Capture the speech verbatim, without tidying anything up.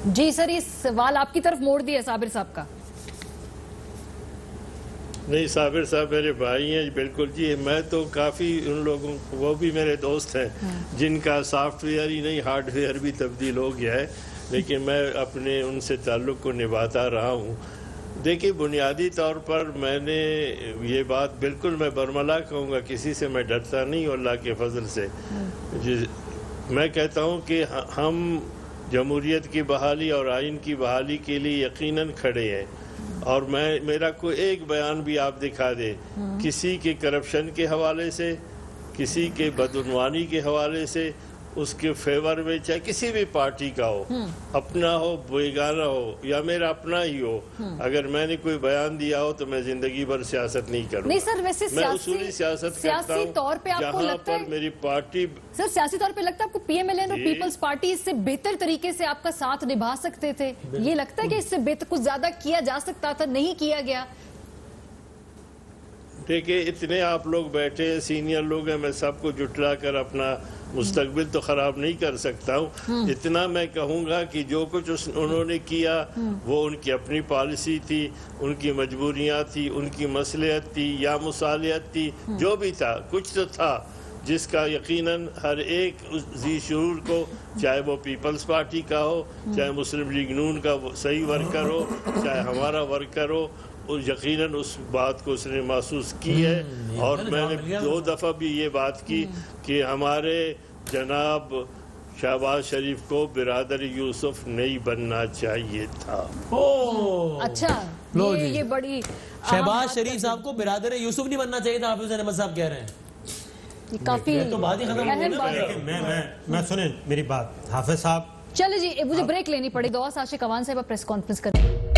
جی سر، یہ سوال آپ کی طرف موڑ دیا صابر صاحب کا. نہیں، صابر صاحب میرے بھائی ہیں بالکل جی. میں تو کافی ان لوگوں وہ بھی میرے دوست ہیں جن کا سافٹ ویئر ہی نہیں ہارڈ ویئر بھی تبدیل ہو گیا ہے، لیکن میں اپنے ان سے تعلق کو نبھاتا رہا ہوں. دیکھیے، بنیادی طور پر میں نے یہ بات بالکل میں برملا کہوں گا، کسی سے میں ڈرتا نہیں ہوں اللہ کے فضل سے. میں کہتا ہوں کہ ہم جمہوریت کی بحالی اور آئین کی بحالی کے لیے یقیناً کھڑے ہیں. اور میں میرا کوئی ایک بیان بھی آپ دکھا دے کسی کے کرپشن کے حوالے سے، کسی کے بدعنوانی کے حوالے سے، اس کے فیور میں چاہے کسی بھی پارٹی کا ہو، اپنا ہو بیگانہ ہو یا میرا اپنا ہی ہو، اگر میں نے کوئی بیان دیا ہو تو میں زندگی بھر سیاست نہیں کروں گا. نہیں سر، ویسے میں اصولی سیاست کرتا ہوں طور پہ آپ کو جہاں لگتا پر ہے میری پارٹی سر سیاسی طور پہ لگتا ہے آپ کو پی ایم ایل این اور پیپلز پارٹی اس سے بہتر طریقے سے آپ کا ساتھ نبھا سکتے تھے؟ یہ لگتا ہے کہ اس سے بہتر کچھ زیادہ کیا جا سکتا تھا، نہیں کیا گیا؟ دیکھیں، اتنے آپ لوگ بیٹھے ہیں، سینئر لوگ ہیں، میں سب کو جٹلا کر اپنا مستقبل تو خراب نہیں کر سکتا ہوں. اتنا میں کہوں گا کہ جو کچھ انہوں نے کیا وہ ان کی اپنی پالیسی تھی، ان کی مجبوریاں تھی، ان کی مصلحت تھی یا مصالحت تھی، جو بھی تھا کچھ تو تھا جس کا یقیناً ہر ایک ذی شعور کو، چاہے وہ پیپلز پارٹی کا ہو، چاہے مسلم لیگ نون کا صحیح ورکر ہو، چاہے ہمارا ورکر ہو، یقیناً اس بات کو اس نے محسوس کی ہے. اور میں نے دو دفعہ بھی یہ بات کی کہ ہمارے جناب شہباز شریف کو برادر یوسف نہیں بننا چاہیے تھا. اچھا، یہ بڑی شہباز شریف صاحب کو برادر یوسف نہیں بننا چاہیے تھا، حافظ احمد صاحب کہہ رہے ہیں. کافی تو بات ہی ختم ہو گئی. میں سنیں میری بات حافظ صاحب. چلے جی، مجھے بریک لینی پڑے. دعا عاشق اوان صاحب پریس کانفرنس کریں.